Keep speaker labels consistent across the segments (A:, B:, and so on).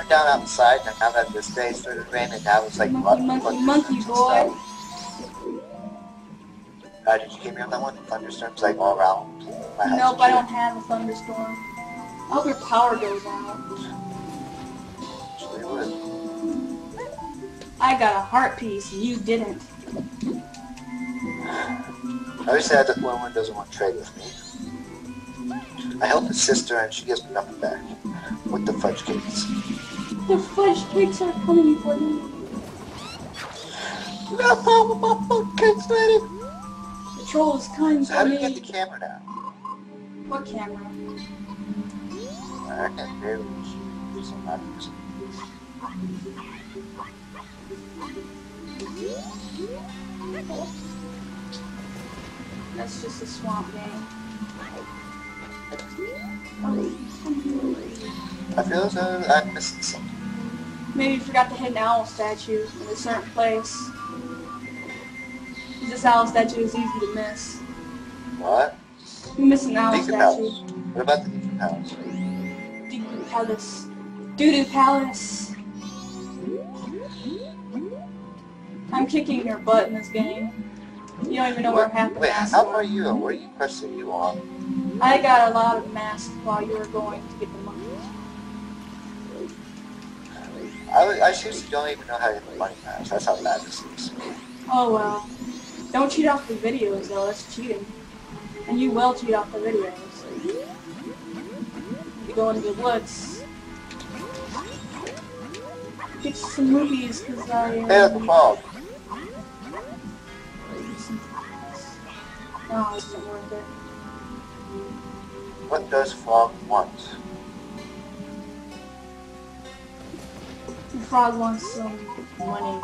A: went down outside, and now that this day started raining, now it's like
B: Monkey boy.
A: Did you hear me on that one? Thunderstorms like all around my house.
B: Nope, I don't have a thunderstorm. I hope your power goes out.
A: Actually, it would.
B: I got a heart piece, and you didn't.
A: I always say that woman doesn't want to trade with me. I help his sister, and she gives me nothing back. With the fudge cakes.
B: The fudge cakes are coming for me.
A: No, my fudge cakes, lady.
B: The troll is coming
A: So
B: for
A: how do
B: me.
A: you get the camera now?
B: What camera?
A: I can barely do some matters.
B: That's just a swamp game.
A: I feel as though I'm missing something.
B: Maybe you forgot to hit an owl statue in a certain place. This owl statue is easy to miss.
A: What?
B: You miss an owl
A: Deacon
B: statue.
A: Palace. What about the Deacon Palace?
B: Deacon Palace. Doo-doo Palace. I'm kicking your butt in this game. You don't even know where half the
A: Wait,
B: masks
A: how
B: are.
A: are you? What are you questioning you on?
B: I got a lot of masks while you were going to get the money.
A: I seriously don't even know how to get the money match. That's how bad this is.
B: Oh well. Don't cheat off the videos though, that's cheating. And you will cheat off the videos. You go into the woods. Get some movies because I...
A: Hey, look, the fog.
B: No, this isn't worth it.
A: What does Frog want?
B: The frog wants some money.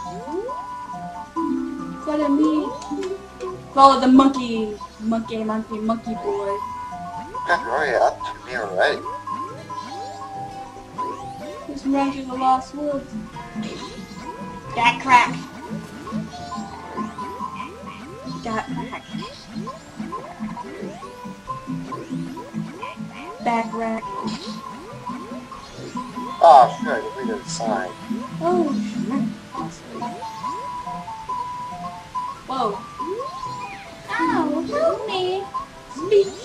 B: Follow me. Follow the monkey. Monkey boy.
A: Hurry up to me already.
B: Just run through the lost woods. Got crack. Got crack. Back rack.
A: Oh, sure, the read of the sign.
B: Oh, shit. Whoa. Ow, help me. Speech.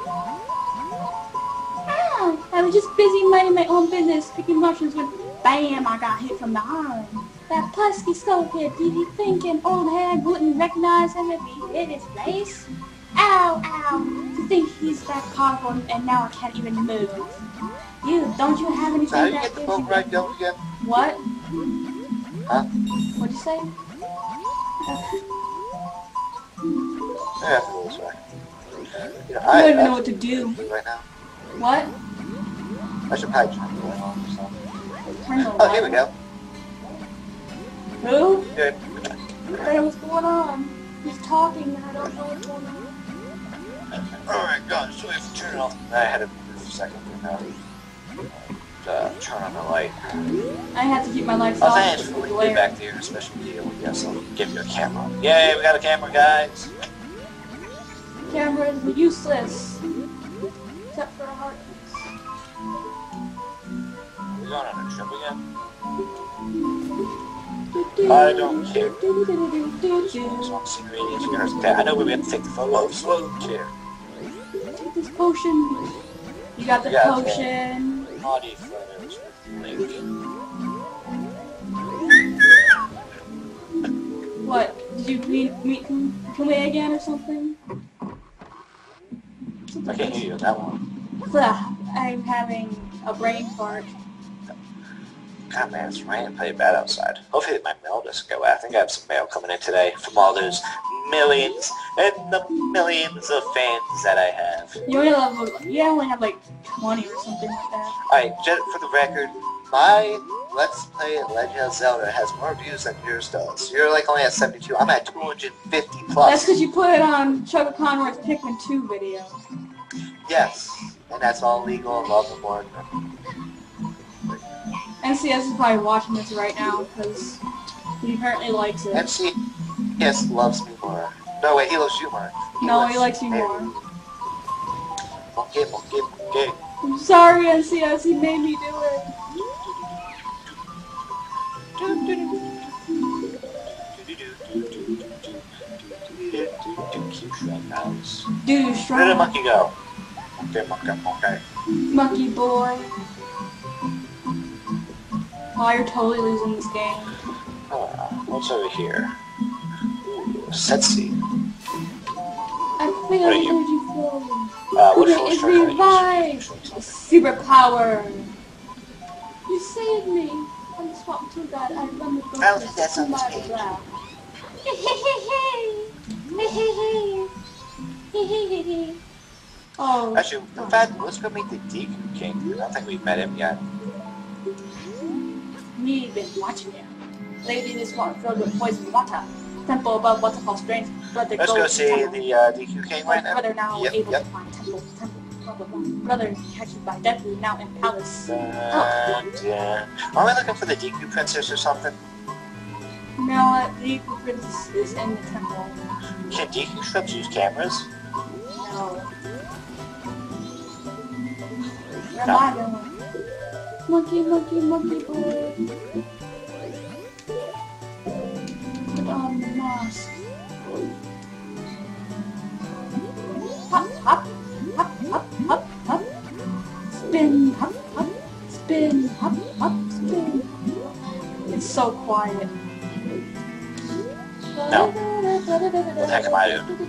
B: Ow, I was just busy minding my own business, picking mushrooms when BAM, I got hit from behind. That pesky skullhead, did he think an old hag wouldn't recognize him if he hit his face? Ow, ow, to think he's that powerful and now I can't even move. You, don't you have anything
A: So how do you
B: that
A: get the
B: gives
A: boat
B: you...
A: ride going again?
B: What?
A: Huh?
B: What'd you say?
A: I have to go this way. You know,
B: I don't even know what to do.
A: Right now.
B: What?
A: I should probably turn the light on or something.
B: Turn the
A: Oh,
B: light
A: here we go.
B: Who?
A: Good.
B: What the hell's going on? He's talking and I don't know what's going on.
A: Alright, God, so we have to turn it off. I had to move for a second, turn on the light.
B: I have to keep my lights
A: I was
B: off
A: saying,
B: because
A: it's
B: of the
A: really good
B: glare.
A: back there, a special deal. Yes, I'll give you a camera. Yay, we got a camera, guys!
B: Cameras are useless. Except for a heart piece.
A: Are we going on a trip again? I don't care. Just want to see radiance in yours. Okay, I know we have to take the photo. Slow care.
B: Take this potion. You got the
A: Yeah,
B: potion.
A: Naughty photos with Link.
B: What? Did you meet Kumi again or something?
A: I can't hear you on that one.
B: Ugh, I'm having a brain fart.
A: God, man, it's raining pretty bad outside. Hopefully my mail doesn't go away. I think I have some mail coming in today from all those millions and the millions of fans that I have.
B: You only have like 20 or something like that.
A: Alright, just for the record, my Let's Play Legend of Zelda has more views than yours does. You're like only at 72. I'm at 250 plus.
B: That's because you put it on Chugga Conroy's Pikmin 2 video.
A: Yes, and that's all legal and love the board.
B: NCS is probably watching this right now because he apparently likes it.
A: MCS loves me more. No, wait, he loves you more.
B: No, he likes you more.
A: Monkey.
B: I'm sorry, NCS, he made me do it.
A: Keep shrugging eyes.
B: Do
A: Where did the
B: strong.
A: monkey go? Okay.
B: Monkey boy. Oh, you're totally losing this game.
A: What's over here? Ooh, Setsi.
B: I feel
A: What are
B: the
A: you?
B: energy flowing.
A: What
B: It's
A: force strike
B: revived. Superpower. You saved me. I'm swapped to God. I run with
A: I don't think that's on
B: my
A: this page.
B: brow. Oh.
A: Actually, in fact, let's go meet the Deku King. I don't think we've met him yet.
B: We've been watching him. Lady in this water filled with poison water. Temple above waterfall strange. Brother
A: Let's
B: goes
A: go
B: to
A: see
B: temple.
A: the Deku King right now.
B: Brother now
A: Yep,
B: able
A: yep.
B: to find temple. Blah, blah, blah. Brother captured by Deku now in palace.
A: Yeah. Are we looking for the Deku Princess or something?
B: Now the Deku princess is in the temple.
A: Can Deku shrubs use cameras?
B: No. Where am I going? Monkey boy. Put on the mask. Hop. Spin, hop. Spin, hop, spin. It's so quiet.
A: No. What the heck am I doing?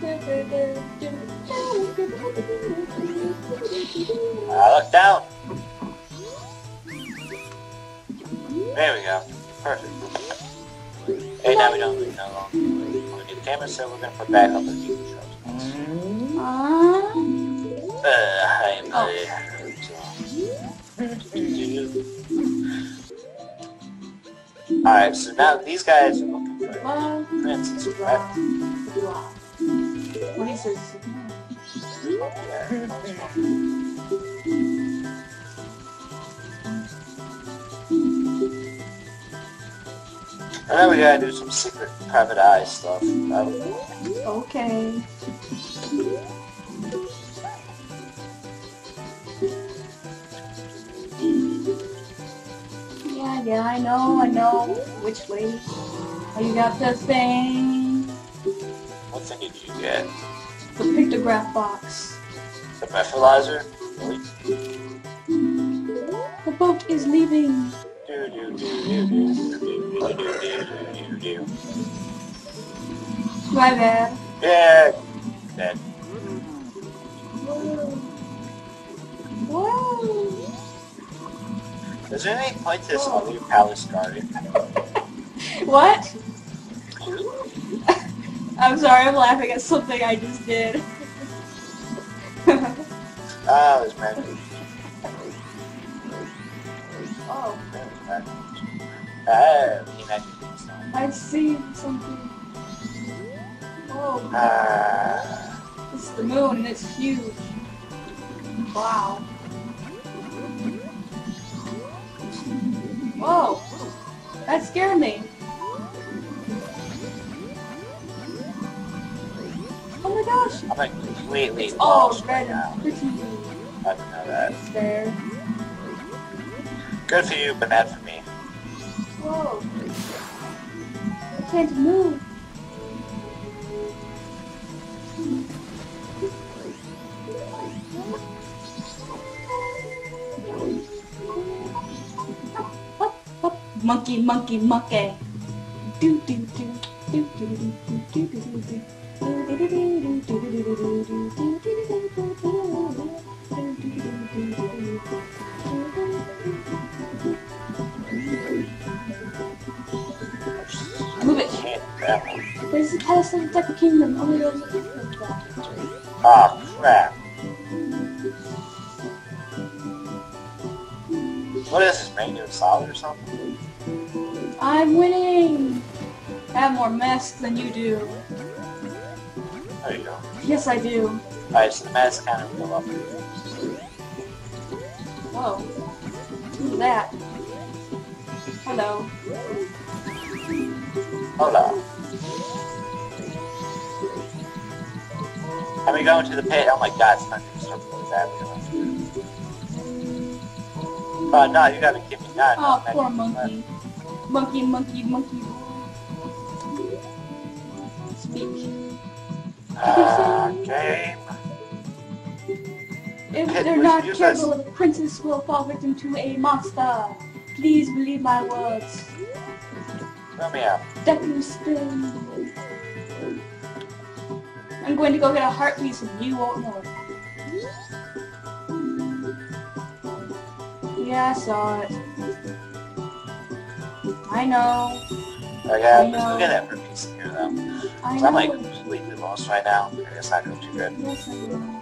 A: Look down. There we go. Perfect. Hey, now we don't no longer need the camera, so we're gonna put back up the Deku shrubs. Hi, buddy. Alright, so now these guys are looking for a princess, correct?
B: What he says.
A: And then we gotta do some secret private eye stuff.
B: Okay. Yeah, I know. Which way? Oh, you got the thing.
A: What thing did you get?
B: The pictograph box.
A: The breathalyzer? Really?
B: The boat is leaving. My bad.
A: Yeah. Dead.
B: Whoa.
A: Is there any point to this other palace guardian?
B: What? I'm sorry, I'm laughing at something I just did.
A: Ah, there's magic.
B: Oh,
A: There's magic. Ah, magic.
B: I see something. Oh,
A: Ah.
B: it's the moon and it's huge. Wow. Whoa, that scared me. Oh my gosh.
A: I'm like completely
B: It's all
A: lost
B: red
A: right now.
B: and pretty.
A: I didn't know that.
B: It's there.
A: Good for you, but not for me.
B: Whoa. I can't move. Up, up. Monkey. Do do do do do do do do do. Move it.
A: Can't grab it.
B: There's a palace of the Deku Kingdom. Only those are like that.
A: Ah, crap. What is this, Magnum Solid or something?
B: I'm winning. I have more masks than you do.
A: There you go.
B: Yes, I do.
A: Alright, so the mask kind of go up.
B: Whoa. Who's that? Hello.
A: Hold on. Are we going to the pit? Oh my god, it's not doing something really bad. No, you gotta give me that.
B: Oh, poor monkey. Monkey.
A: Game.
B: If
A: Kid,
B: they're
A: we
B: not
A: should use
B: careful, the princess will fall victim to a monster. Please believe my words.
A: Throw me out.
B: Deku spin. I'm going to go get a heart piece and you won't know it. Yeah, I saw it. I know.
A: Okay, let's go get that for a piece in here though.
B: I
A: 'Cause
B: know.
A: I'm like completely lost right now. It's not doing too good.
B: Yes, I know.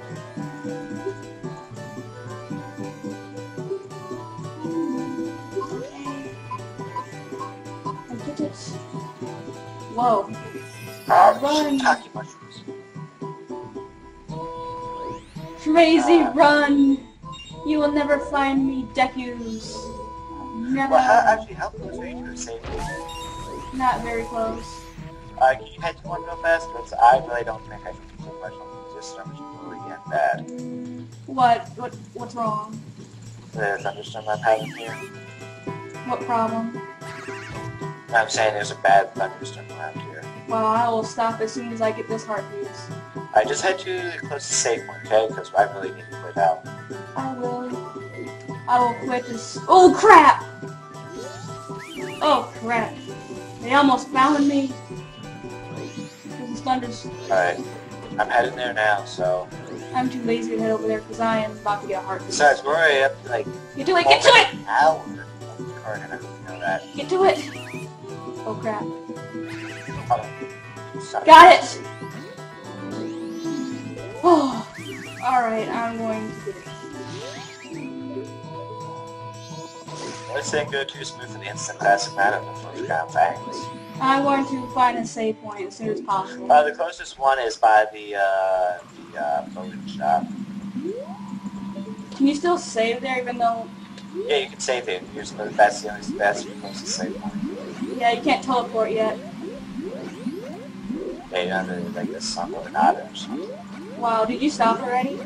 B: I did it. Whoa. Run.
A: Shiitake mushrooms.
B: Crazy run! You will never find me, Dekus. Never.
A: Well, how close are you to a safe?
B: Not very close.
A: Can you head to one real fast? Because I really don't think I can do too much on this thunderstorm really getting bad.
B: What's wrong?
A: The thunderstorm I'm having here.
B: What problem?
A: I'm saying there's a bad thunderstorm around here.
B: Well, I will stop as soon as I get this heart piece.
A: I just head to the closest safe one, okay? Because I really need to quit out.
B: I will quit this. Oh crap! Oh crap! They almost found me. This thunder's.
A: Alright. I'm heading there now, so...
B: I'm too lazy to head over there because I am about to get a heart piece.
A: Besides, we're already up to like...
B: Get to it! Get to it!
A: an hour of recording, I hope you know that.
B: Get to it! Oh crap!
A: Oh, sorry.
B: Got it! Oh, alright, I'm going to do it.
A: This didn't go too smooth for the instant classic night of the first round, thanks.
B: I'm going to find a save point as soon as possible.
A: The closest one is by the boating shop.
B: Can you still save there even though...
A: Yeah, you can save it. That's the closest save point.
B: Yeah, you can't teleport yet.
A: Yeah, you have to like this song or not or something.
B: Wow, did you stop already?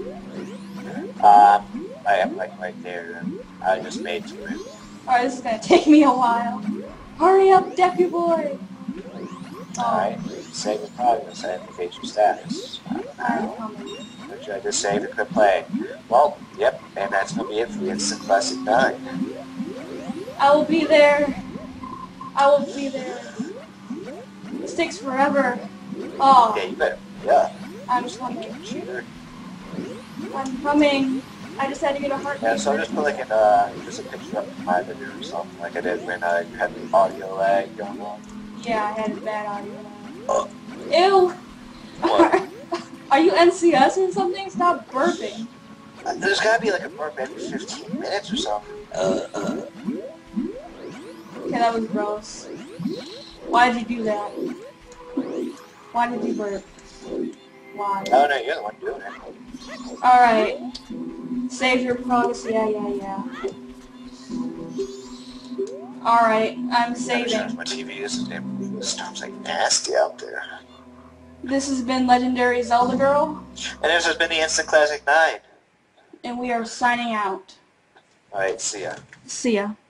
A: I am like right there. I just made to it.
B: Alright, this is gonna take me a while. Hurry up, Deku boy!
A: Alright, save in progress, identify your status.
B: I'm coming.
A: What should I just save and quit playing? Well, yep, and that's gonna be it for the Instant Classic 9.
B: I will be there. I will be there. This takes forever. Oh,
A: Yeah, you better. Yeah.
B: I'm coming.
A: Cheater.
B: I'm coming. I just had to get a heart
A: Yeah,
B: piece.
A: so just put like just a picture up in my video or something like I did when you had the audio lag going on.
B: Yeah, I had a bad audio.
A: Oh.
B: Ew!
A: What?
B: Are you NCS or something? Stop burping.
A: There's gotta be like a burp every 15 minutes or something.
B: Okay, that was gross. Why did you do that? Why did you burp? Why?
A: Oh no, you're the one doing it.
B: Alright. Save your progress. Yeah. Alright, I'm saving.
A: My TV is the storm's like nasty out there.
B: This has been Legendary Zelda Girl,
A: And this has been the Instant Classic 9.
B: and we are signing out.
A: Alright, see ya.
B: See ya.